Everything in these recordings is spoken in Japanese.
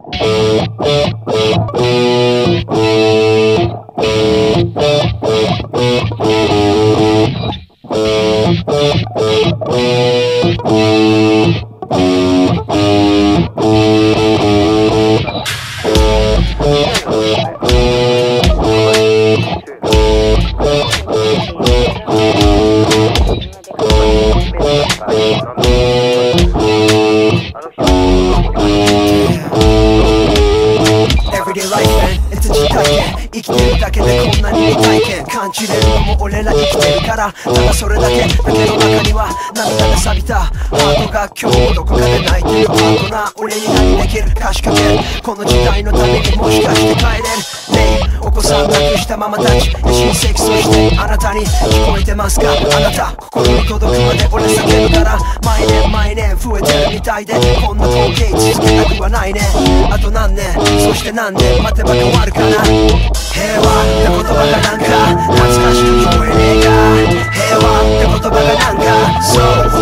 Everyday life man、it's a 実体験。生きてるだけでこんなに未体験感じれるのも俺ら生きてるから。ただそれだけ、だけの中には涙で錆びたハートが今日もどこかで泣いてるパートナー。俺に何できる歌詞かけるこの時代のためにもしかして帰れるねえお子さん亡くしたママたち親戚そしてあなたに聞こえてますか。あなた心に届くまで俺叫ぶから毎年増えてるみたいでこんな光景続けたくはないね。あと何年そして何年待てば変わるかな。平和って言葉がなんか懐かしく聞こえねえか。平和って言葉がなんか So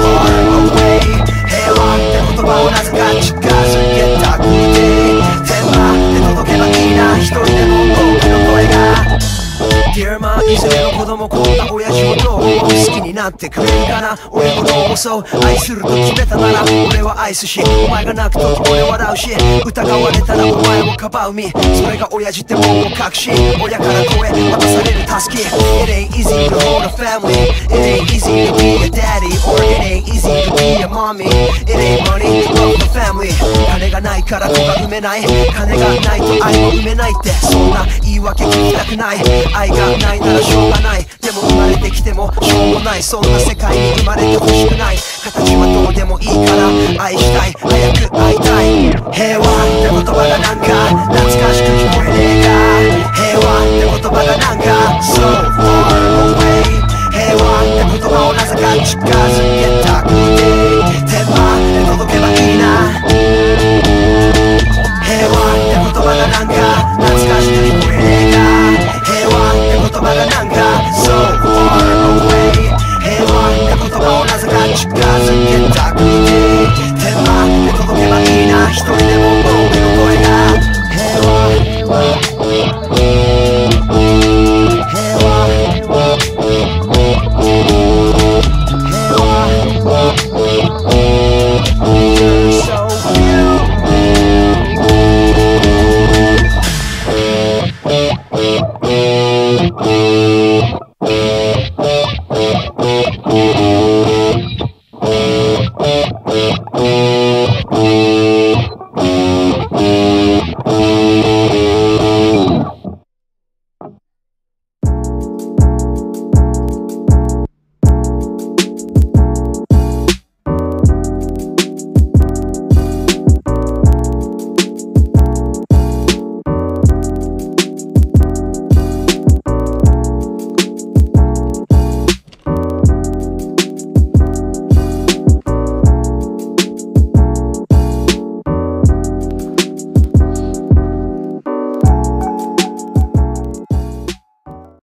far away。 平和って言葉をなぜか近づけたくて天馬で届けばいいな一人でも僕の声が。Dear Ma、いずれの子供こんな親父をどう好きになってくれるかな。俺の脳をそう愛すると決めたなら俺は愛すしお前が泣くと俺笑うし疑われたらお前をかばう身それが親父ってもんを隠し親から声渡される助け It ain't easy to hold a family It ain't easy to be a daddy Or it ain't easy to be a mommy It ain't money to love the family 金がないから子が産めない金がないと愛も産めないってそんな言い訳聞きたくない愛がないならしょうがないでも生まれてきてもしょうもないそんな世界に生まれてほしくない形はどうでもいいから愛したい早く会いたい平和って言葉がなんか懐かし